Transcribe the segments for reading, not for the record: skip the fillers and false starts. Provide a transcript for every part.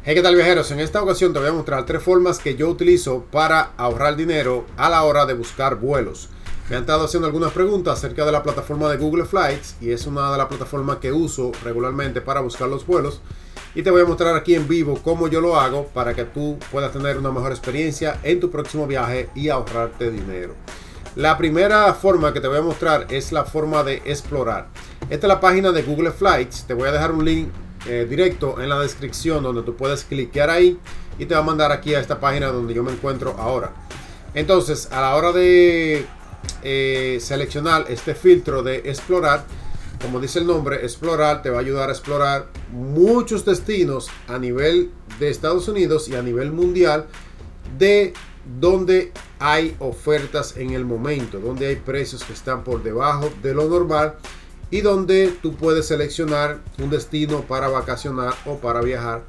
Hey, ¿qué tal, viajeros? En esta ocasión te voy a mostrar 3 formas que yo utilizo para ahorrar dinero a la hora de buscar vuelos. Me han estado haciendo algunas preguntas acerca de la plataforma de Google Flights y es una de las plataformas que uso regularmente para buscar los vuelos. Y te voy a mostrar aquí en vivo cómo yo lo hago para que tú puedas tener una mejor experiencia en tu próximo viaje y ahorrarte dinero. La primera forma que te voy a mostrar es la forma de explorar. Esta es la página de Google Flights. Te voy a dejar un link directo en la descripción donde tú puedes cliquear ahí y te va a mandar aquí a esta página donde yo me encuentro ahora. Entonces, a la hora de seleccionar este filtro de explorar, como dice el nombre, explorar te va a ayudar a explorar muchos destinos a nivel de Estados Unidos y a nivel mundial, de donde hay ofertas en el momento, donde hay precios que están por debajo de lo normal y donde tú puedes seleccionar un destino para vacacionar o para viajar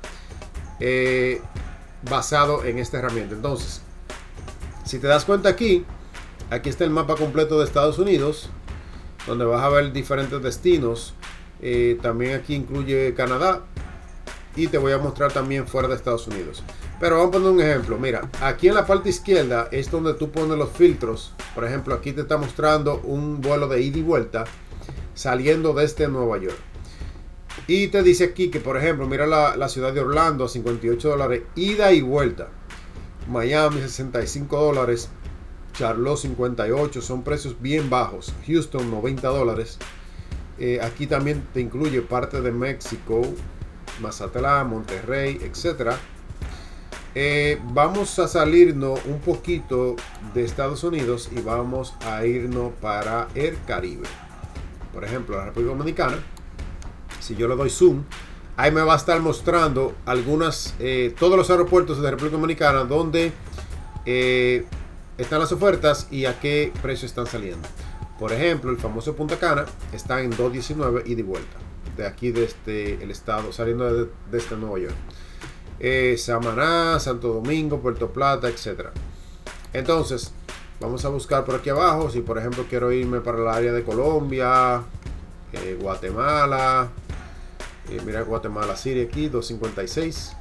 basado en esta herramienta. Entonces, si te das cuenta aquí está el mapa completo de Estados Unidos, donde vas a ver diferentes destinos. También aquí incluye Canadá y te voy a mostrar también fuera de Estados Unidos. Pero vamos a poner un ejemplo. Mira, aquí en la parte izquierda es donde tú pones los filtros. Por ejemplo, aquí te está mostrando un vuelo de ida y vuelta saliendo desde Nueva York. Y te dice aquí que, por ejemplo, mira la ciudad de Orlando a $58, ida y vuelta. Miami $65. Charlotte 58, son precios bien bajos. Houston $90. Aquí también te incluye parte de México, Mazatlán, Monterrey, etcétera. Vamos a salirnos un poquito de Estados Unidos y vamos a irnos para el Caribe. Por ejemplo, la República Dominicana. Si yo le doy zoom, ahí me va a estar mostrando todos los aeropuertos de la República Dominicana donde están las ofertas y a qué precio están saliendo. Por ejemplo, el famoso Punta Cana está en $2.19 ida y vuelta de aquí desde el estado, saliendo desde Nueva York. Samaná, Santo Domingo, Puerto Plata, etcétera. Entonces vamos a buscar por aquí abajo. Si por ejemplo quiero irme para el área de Colombia, Guatemala, mira Guatemala City aquí, 256.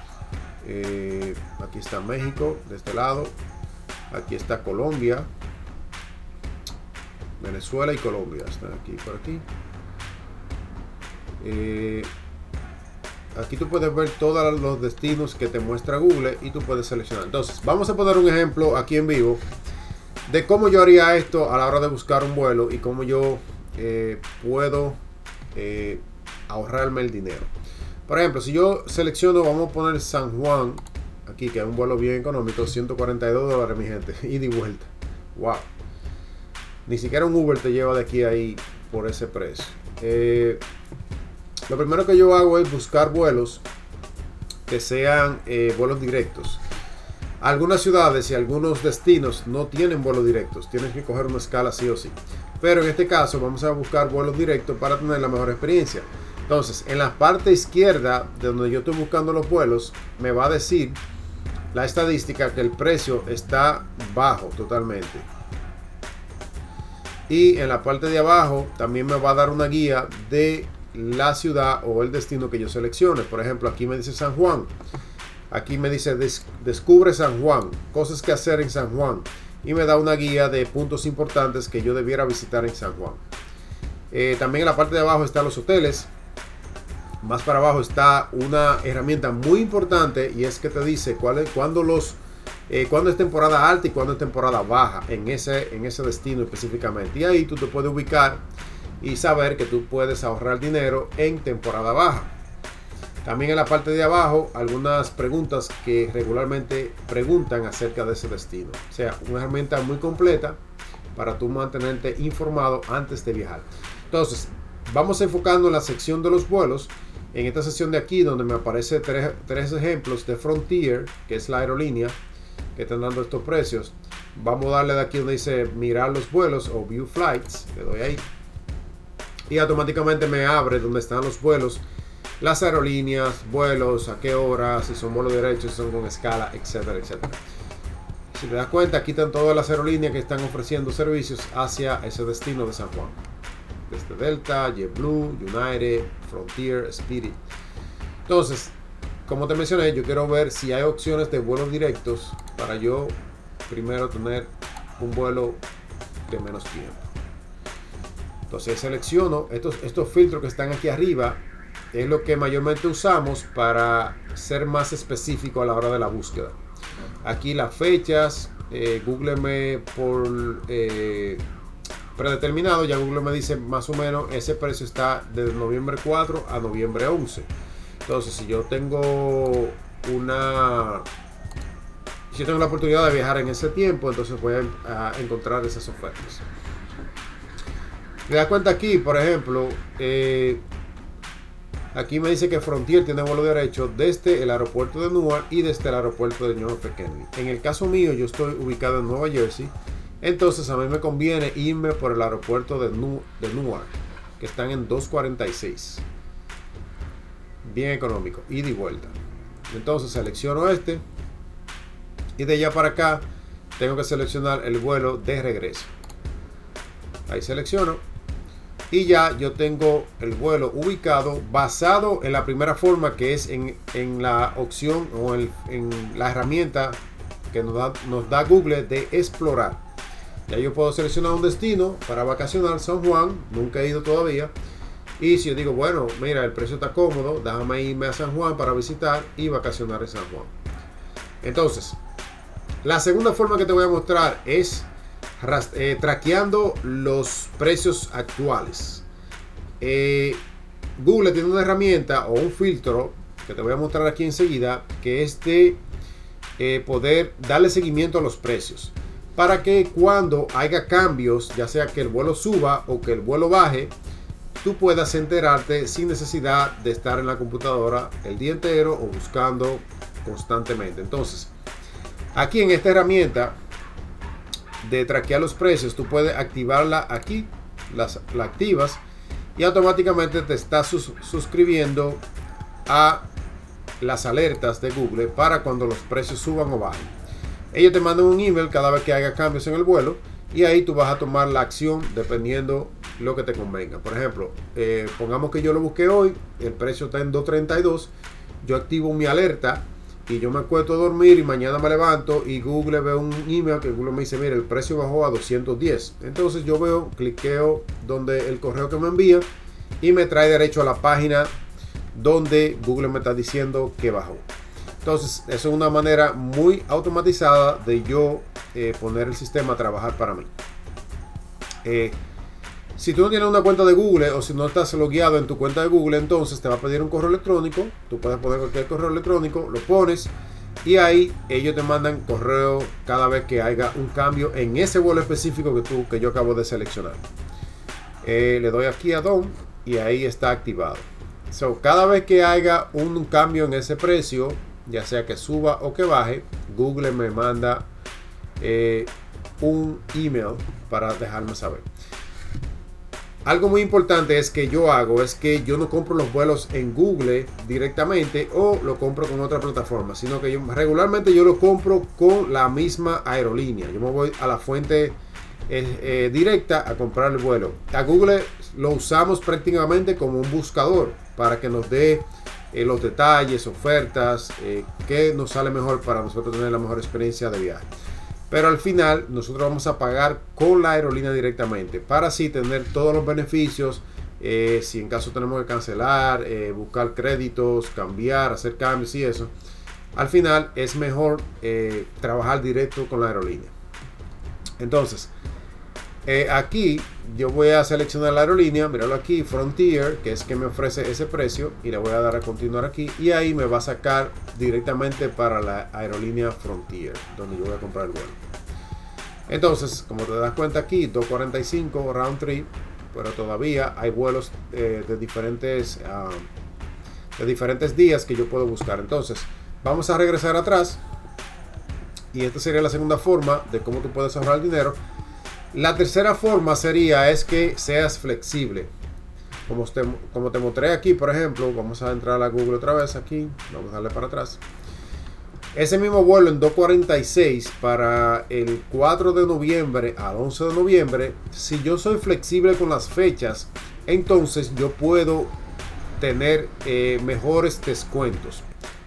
Aquí está México de este lado. Aquí está Colombia, Venezuela y Colombia. Están aquí, por aquí. Aquí tú puedes ver todos los destinos que te muestra Google y tú puedes seleccionar. Entonces, vamos a poner un ejemplo aquí en vivo de cómo yo haría esto a la hora de buscar un vuelo y cómo yo puedo ahorrarme el dinero. Por ejemplo, si yo selecciono, vamos a poner San Juan aquí, que es un vuelo bien económico, $142, mi gente, ida y vuelta. Wow, ni siquiera un Uber te lleva de aquí a ahí por ese precio. Lo primero que yo hago es buscar vuelos que sean vuelos directos. Algunas ciudades y algunos destinos no tienen vuelos directos, tienes que coger una escala sí o sí. Pero en este caso vamos a buscar vuelos directos para tener la mejor experiencia. Entonces, en la parte izquierda de donde yo estoy buscando los vuelos, me va a decir la estadística que el precio está bajo totalmente. Y en la parte de abajo también me va a dar una guía de la ciudad o el destino que yo seleccione. Por ejemplo, aquí me dice San Juan. Aquí me dice descubre San Juan, cosas que hacer en San Juan. Y me da una guía de puntos importantes que yo debiera visitar en San Juan. También en la parte de abajo están los hoteles. Más para abajo está una herramienta muy importante y es que te dice cuándo es temporada alta y cuándo es temporada baja en ese destino específicamente. Y ahí tú te puedes ubicar y saber que tú puedes ahorrar dinero en temporada baja. También en la parte de abajo algunas preguntas que regularmente preguntan acerca de ese destino. O sea, una herramienta muy completa para tú mantenerte informado antes de viajar. Entonces, vamos enfocando en la sección de los vuelos. En esta sección de aquí donde me aparece tres ejemplos de Frontier, que es la aerolínea que están dando estos precios. Vamos a darle de aquí donde dice mirar los vuelos o view flights. Le doy ahí y automáticamente me abre donde están los vuelos, las aerolíneas, vuelos, a qué hora, si son vuelos derechos, si son con escala, etcétera, etcétera. Si te das cuenta, aquí están todas las aerolíneas que están ofreciendo servicios hacia ese destino de San Juan. Desde Delta, JetBlue, United, Frontier, Spirit. Entonces, como te mencioné, yo quiero ver si hay opciones de vuelos directos para yo primero tener un vuelo de menos tiempo. Entonces selecciono estos filtros que están aquí arriba, es lo que mayormente usamos para ser más específico a la hora de la búsqueda. Aquí las fechas, Google me por predeterminado, ya Google me dice más o menos ese precio está de noviembre 4 a noviembre 11. Entonces si yo tengo la oportunidad de viajar en ese tiempo, entonces voy a encontrar esas ofertas. Me da cuenta aquí, por ejemplo, aquí me dice que Frontier tiene vuelo derecho desde el aeropuerto de Newark y desde el aeropuerto de John F. Kennedy. En el caso mío, yo estoy ubicado en Nueva Jersey, entonces a mí me conviene irme por el aeropuerto de Newark, que están en 246. Bien económico, ida y vuelta. Entonces selecciono este y de allá para acá tengo que seleccionar el vuelo de regreso. Ahí selecciono y ya yo tengo el vuelo ubicado basado en la primera forma, que es en la opción o en la herramienta que nos da Google de explorar. Ya yo puedo seleccionar un destino para vacacionar, San Juan, nunca he ido todavía. Y si yo digo, bueno, mira, el precio está cómodo, déjame irme a San Juan para visitar y vacacionar en San Juan. Entonces, la segunda forma que te voy a mostrar es traqueando los precios actuales. Google tiene una herramienta o un filtro que te voy a mostrar aquí enseguida, que es de poder darle seguimiento a los precios, para que cuando haya cambios, ya sea que el vuelo suba o que el vuelo baje, tú puedas enterarte sin necesidad de estar en la computadora el día entero o buscando constantemente. Entonces, aquí en esta herramienta de traquear los precios, tú puedes activarla aquí, la activas y automáticamente te estás suscribiendo a las alertas de Google para cuando los precios suban o bajen. Ellos te mandan un email cada vez que haya cambios en el vuelo y ahí tú vas a tomar la acción dependiendo lo que te convenga. Por ejemplo, pongamos que yo lo busqué hoy, el precio está en 2.32, yo activo mi alerta y yo me acuesto a dormir y mañana me levanto y Google ve un email que Google me dice, mira, el precio bajó a 210. Entonces yo veo, cliqueo donde el correo que me envía y me trae derecho a la página donde Google me está diciendo que bajó. Entonces, eso es una manera muy automatizada de yo poner el sistema a trabajar para mí. Si tú no tienes una cuenta de Google o si no estás logueado en tu cuenta de Google, entonces te va a pedir un correo electrónico. Tú puedes poner cualquier correo electrónico, lo pones y ahí ellos te mandan correo cada vez que haya un cambio en ese vuelo específico que yo acabo de seleccionar. Le doy aquí a Done y ahí está activado. Cada vez que haya un cambio en ese precio, ya sea que suba o que baje, Google me manda un email para dejarme saber. Algo muy importante es que yo no compro los vuelos en Google directamente o lo compro con otra plataforma, sino que regularmente yo lo compro con la misma aerolínea. Yo me voy a la fuente directa a comprar el vuelo. A Google lo usamos prácticamente como un buscador para que nos dé los detalles, ofertas, que nos sale mejor para nosotros tener la mejor experiencia de viaje. Pero al final nosotros vamos a pagar con la aerolínea directamente para así tener todos los beneficios. Si en caso tenemos que cancelar, buscar créditos, cambiar, hacer cambios y eso, al final es mejor trabajar directo con la aerolínea. Entonces, aquí yo voy a seleccionar la aerolínea, míralo aquí, Frontier, que es que me ofrece ese precio, y le voy a dar a continuar aquí y ahí me va a sacar directamente para la aerolínea Frontier, donde yo voy a comprar el vuelo. Entonces, como te das cuenta aquí, 245 round trip, pero todavía hay vuelos de diferentes días que yo puedo buscar. Entonces, vamos a regresar atrás y esta sería la segunda forma de cómo tú puedes ahorrar dinero. La tercera forma es que seas flexible. Como te mostré aquí, por ejemplo, vamos a entrar a Google otra vez aquí, vamos a darle para atrás. Ese mismo vuelo en 246 para el 4 de noviembre al 11 de noviembre, si yo soy flexible con las fechas, entonces yo puedo tener mejores descuentos.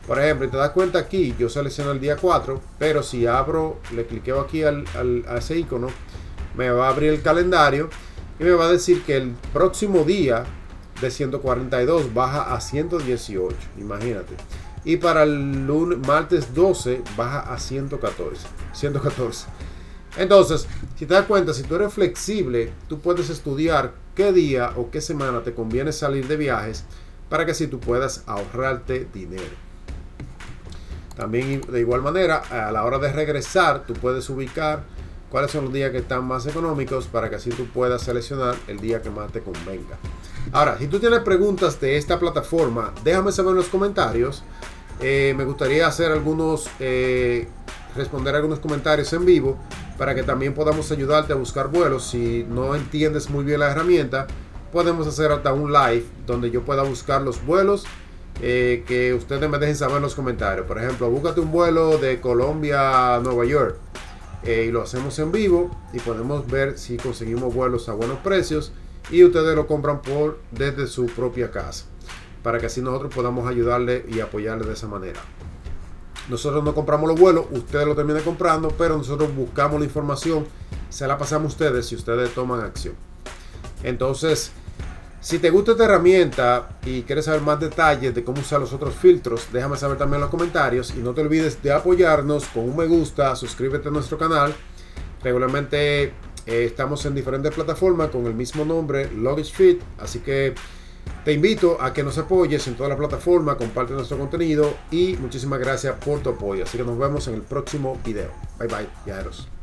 Por ejemplo, te das cuenta aquí, yo selecciono el día 4, pero si abro, le cliqueo aquí a ese icono, me va a abrir el calendario y me va a decir que el próximo día de 142 baja a 118, imagínate. Y para el martes 12 baja a 114. Entonces, si te das cuenta, si tú eres flexible, tú puedes estudiar qué día o qué semana te conviene salir de viajes para que así tú puedas ahorrarte dinero. También de igual manera, a la hora de regresar, tú puedes ubicar cuáles son los días que están más económicos para que así tú puedas seleccionar el día que más te convenga. Ahora, si tú tienes preguntas de esta plataforma, déjame saber en los comentarios. Me gustaría hacer responder algunos comentarios en vivo para que también podamos ayudarte a buscar vuelos. Si no entiendes muy bien la herramienta, podemos hacer hasta un live donde yo pueda buscar los vuelos que ustedes me dejen saber en los comentarios. Por ejemplo, búscate un vuelo de Colombia a Nueva York y lo hacemos en vivo y podemos ver si conseguimos vuelos a buenos precios y ustedes lo compran desde su propia casa, para que así nosotros podamos ayudarle y apoyarle de esa manera. Nosotros no compramos los vuelos, ustedes lo terminan comprando, pero nosotros buscamos la información, se la pasamos a ustedes si ustedes toman acción. Entonces, si te gusta esta herramienta y quieres saber más detalles de cómo usar los otros filtros, déjame saber también en los comentarios y no te olvides de apoyarnos con un me gusta, suscríbete a nuestro canal. Regularmente estamos en diferentes plataformas con el mismo nombre, Luggage Fit, así que te invito a que nos apoyes en toda la plataforma, comparte nuestro contenido y muchísimas gracias por tu apoyo. Así que nos vemos en el próximo video. Bye bye, viajeros.